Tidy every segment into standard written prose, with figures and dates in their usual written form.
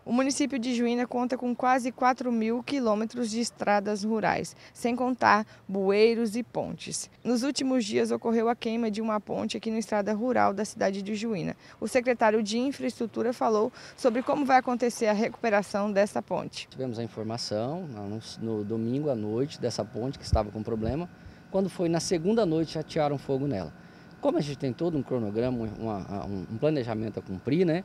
O município de Juína conta com quase 4.000 quilômetros de estradas rurais, sem contar bueiros e pontes. Nos últimos dias ocorreu a queima de uma ponte aqui na estrada rural da cidade de Juína. O secretário de Infraestrutura falou sobre como vai acontecer a recuperação dessa ponte. Tivemos a informação no domingo à noite dessa ponte que estava com problema. Quando foi na segunda noite já atearam fogo nela. Como a gente tem todo um cronograma, um planejamento a cumprir, né?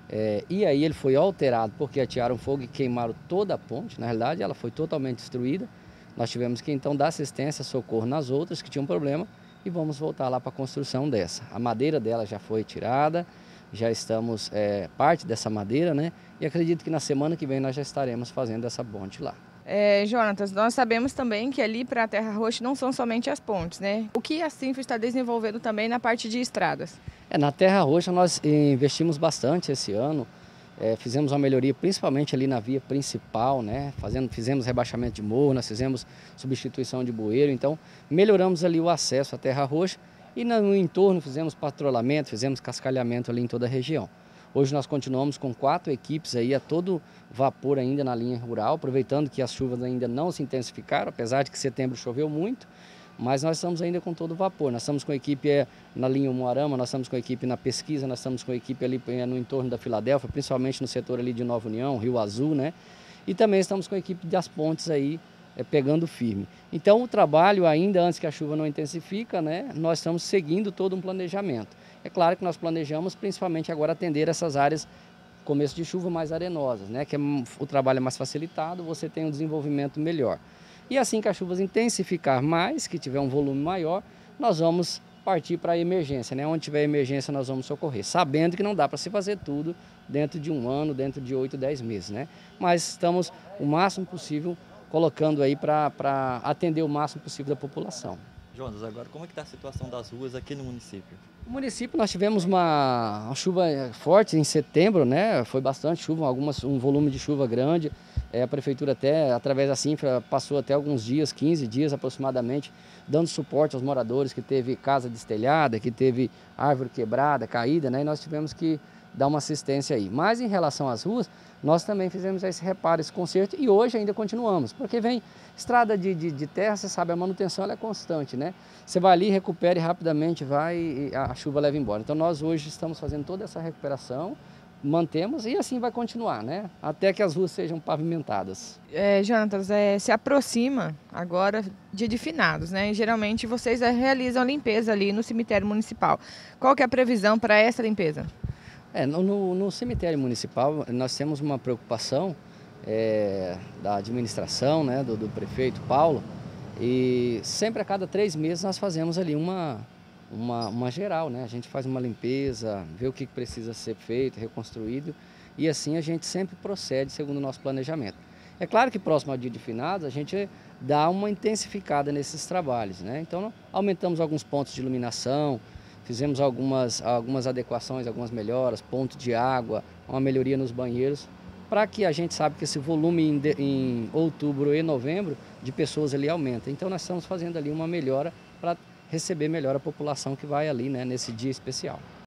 E aí ele foi alterado porque atearam fogo e queimaram toda a ponte. Na realidade ela foi totalmente destruída. Nós tivemos que então dar assistência, socorro nas outras que tinham problema e vamos voltar lá para a construção dessa. A madeira dela já foi tirada, já estamos parte dessa madeira, né? E acredito que na semana que vem nós já estaremos fazendo essa ponte lá. Jonatas, nós sabemos também que ali para a Terra Roxa não são somente as pontes, né? O que a Sinfra está desenvolvendo também na parte de estradas? Na Terra Roxa nós investimos bastante esse ano, fizemos uma melhoria principalmente ali na via principal, né? Fizemos rebaixamento de morro, nós fizemos substituição de bueiro, então melhoramos ali o acesso à Terra Roxa e no entorno fizemos patrulhamento, fizemos cascalhamento ali em toda a região. Hoje nós continuamos com 4 equipes aí a todo vapor ainda na linha rural, aproveitando que as chuvas ainda não se intensificaram, apesar de que setembro choveu muito, mas nós estamos ainda com todo vapor. Nós estamos com a equipe na linha Umuarama, nós estamos com a equipe na pesquisa, nós estamos com a equipe ali no entorno da Filadélfia, principalmente no setor ali de Nova União, Rio Azul, né? E também estamos com a equipe das pontes aí pegando firme. Então o trabalho ainda antes que a chuva não intensifica, né? Nós estamos seguindo todo um planejamento. É claro que nós planejamos principalmente agora atender essas áreas começo de chuva mais arenosas, né? Que o trabalho é mais facilitado, você tem um desenvolvimento melhor. E assim que as chuvas intensificar mais, que tiver um volume maior, nós vamos partir para a emergência, né? Onde tiver emergência nós vamos socorrer, sabendo que não dá para se fazer tudo dentro de um ano, dentro de 8, 10 meses, né? Mas estamos o máximo possível colocando aí para atender o máximo possível da população. Jonas, agora como é que está a situação das ruas aqui no município? No município nós tivemos uma chuva forte em setembro, né? Foi bastante chuva, um volume de chuva grande. A prefeitura até, através da Sinfra, passou até alguns dias, 15 dias aproximadamente, dando suporte aos moradores que teve casa destelhada, que teve árvore quebrada, caída, né? E nós tivemos que dar uma assistência aí. Mas em relação às ruas, nós também fizemos esse reparo, esse conserto e hoje ainda continuamos, porque vem estrada de terra, você sabe, a manutenção ela é constante, né? Você vai ali, recupera e rapidamente vai e a chuva leva embora. Então nós hoje estamos fazendo toda essa recuperação, mantemos e assim vai continuar, né? Até que as ruas sejam pavimentadas. Jonatas, se aproxima agora dia de finados, né? E geralmente vocês realizam a limpeza ali no cemitério municipal. Qual que é a previsão para essa limpeza? No cemitério municipal nós temos uma preocupação da administração, né, do prefeito Paulo, e sempre a cada 3 meses nós fazemos ali uma geral, né? A gente faz uma limpeza, vê o que precisa ser feito, reconstruído, e assim a gente sempre procede segundo o nosso planejamento. É claro que próximo ao dia de finados a gente dá uma intensificada nesses trabalhos, né? Então aumentamos alguns pontos de iluminação, fizemos algumas adequações, algumas melhoras, ponto de água, uma melhoria nos banheiros, para que a gente sabe que esse volume em outubro e novembro de pessoas ali aumenta. Então nós estamos fazendo ali uma melhora para receber melhor a população que vai ali, né, nesse dia especial.